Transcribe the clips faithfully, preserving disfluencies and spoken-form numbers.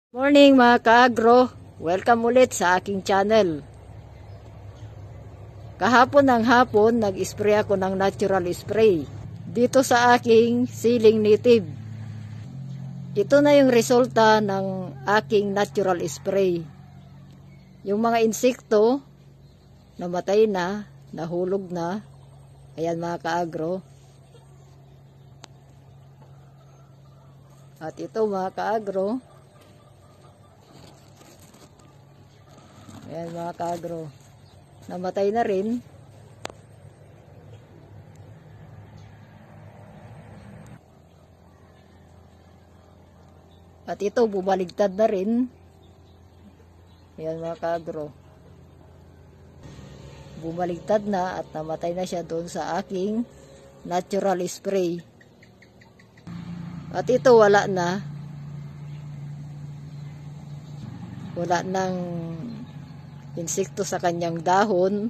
Morning mga ka-agro, welcome ulit sa aking channel. Kahapon ng hapon, nag-spray ako ng natural spray dito sa aking siling native. Ito na yung resulta ng aking natural spray. Yung mga insekto, namatay na, nahulog na. Ayan mga ka-agro. At ito mga ka-agro, ayan mga ka-agro, namatay na rin. At ito bumaligtad na rin. Ayan mga ka-agro, bumaligtad na at namatay na siya doon sa aking natural spray. At ito wala na, wala nang insekto sa kanyang dahon,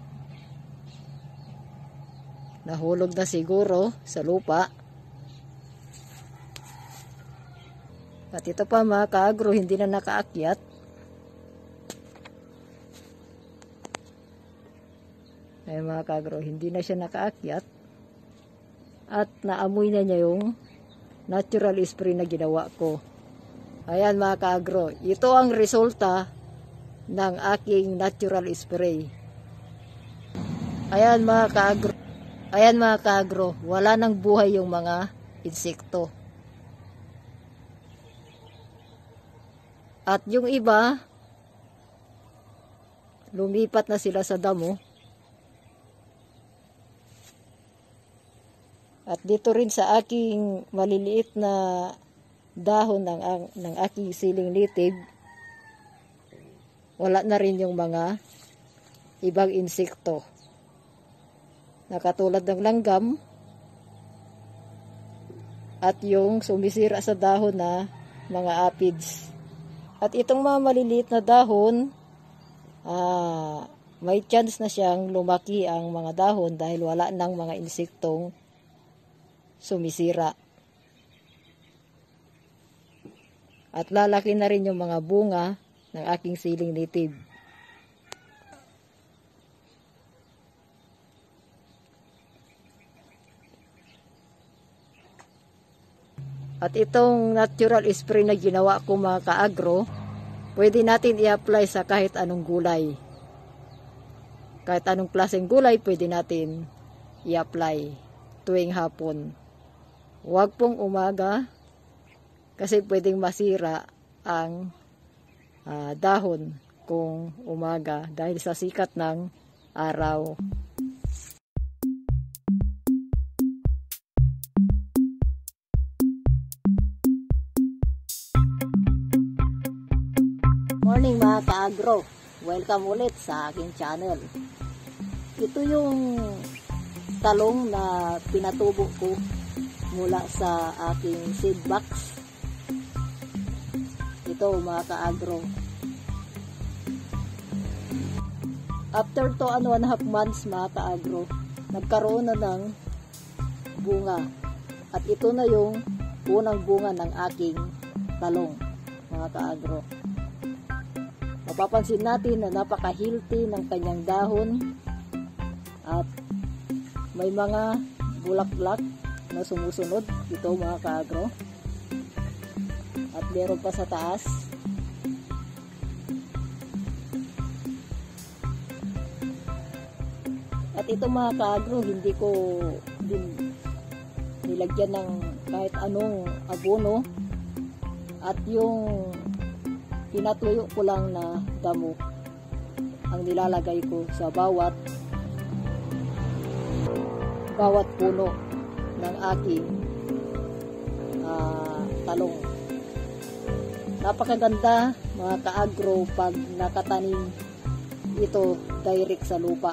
nahulog na siguro sa lupa. At ito pa mga ka-agro, hindi na nakaakyat. Ay mga ka-agro, hindi na siya nakaakyat. At naamoy na niya yung natural spray na ginawa ko. Ayan mga ka-agro, ito ang resulta ng aking natural spray. Ayan mga ka-agro, ayan mga ka-agro, wala nang buhay yung mga insekto. At yung iba, lumipat na sila sa damo. At dito rin sa aking maliliit na dahon ng, ng aking siling native, wala na rin yung mga ibang insekto. Nakatulad ng langgam at yung sumisira sa dahon na mga aphids. At itong mga maliliit na dahon, ah, may chance na siyang lumaki ang mga dahon dahil wala nang mga insektong sumisira. At lalaki na rin yung mga bunga ng aking siling native. At itong natural spray na ginawa ko mga ka-agro, pwede natin i-apply sa kahit anong gulay. Kahit anong klaseng gulay, pwede natin i-apply tuwing hapon. Huwag pong umaga kasi pwedeng masira ang uh, dahon kung umaga dahil sa sikat ng araw. Morning mga ka-agro, welcome ulit sa aking channel. Ito yung talong na pinatubo ko mula sa aking seed box. Ito mga ka-agro, after to ano and a half months mga ka-agro, nagkaroon na ng bunga. At ito na yung unang bunga ng aking talong mga ka-agro. Mapapansin natin na napaka-healthy ng kanyang dahon at may mga bulaklak na sumusunod ito mga ka-agro. At meron pa sa taas. At ito mga ka-agro, hindi ko din nilagyan ng kahit anong abono. At yung pinatuyo ko lang na damo ang nilalagay ko sa bawat bawat puno ng aking uh, talong. Napakaganda mga ka-agro pag nakatanim ito direct sa lupa.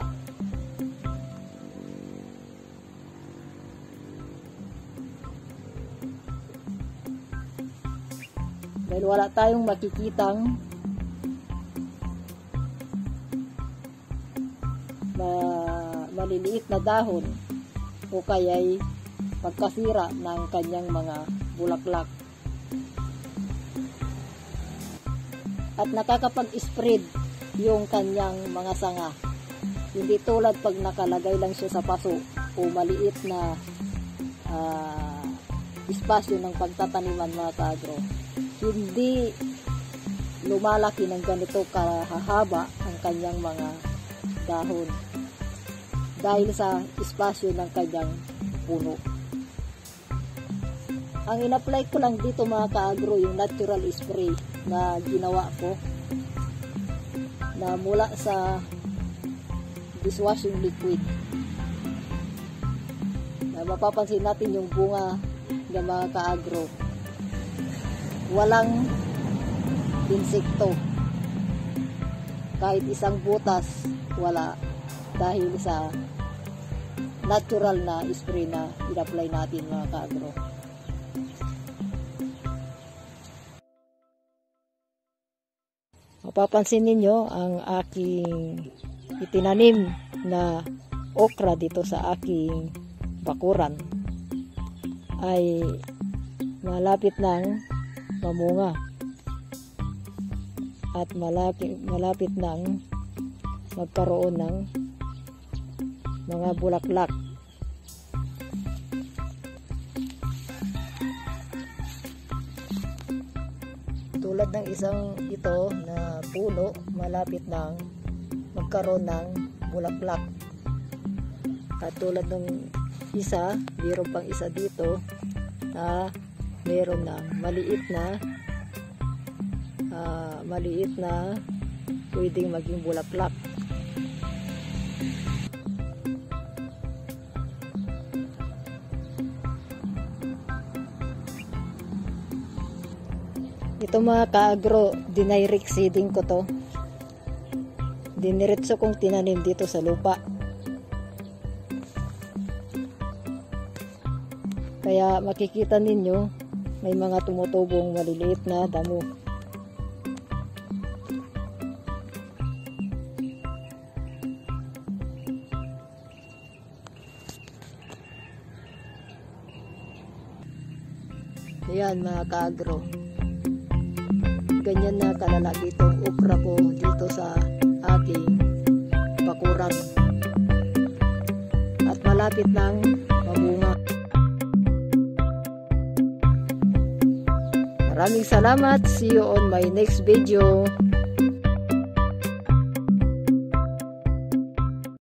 Dahil wala tayong makikitang na maliliit na dahon o kaya'y pagkasira ng kanyang mga bulaklak. at nakakapag-spread yung kanyang mga sanga. Hindi tulad pag nakalagay lang siya sa paso o maliit na uh, espasyo ng pagtataniman, mga kaagro. Hindi lumalaki ng ganito kahahaba ang kanyang mga dahon dahil sa espasyo ng kanyang puno. Ang in-apply ko lang dito, mga kaagro, yung natural spray na ginawa ko na mula sa dishwashing liquid. Na mapapansin natin yung bunga ng mga kaagro, walang insekto, kahit isang butas wala, dahil sa natural na spray na in-apply natin, mga kaagro. Mapapansin ninyo ang aking itinanim na okra dito sa aking bakuran ay malapit nang mamunga at malapit, malapit nang magkaroon ng mga bulaklak. Tulad ng isang ito na puno, malapit nang magkaroon ng bulaklak. At tulad ng isa, mayroon pang isa dito na mayroon na maliit na uh, maliit na pwedeng maging bulaklak. Ito, mga kaagro, dinirect seeding ko to. Diniretso kong tinanim dito sa lupa. Kaya makikita ninyo may mga tumutubong maliliit na damo. Ayan, mga kaagro. Ganyan na kalalaki itong okra ko dito sa aking bakuran. At malapit nang mamunga. Maraming salamat. See you on my next video.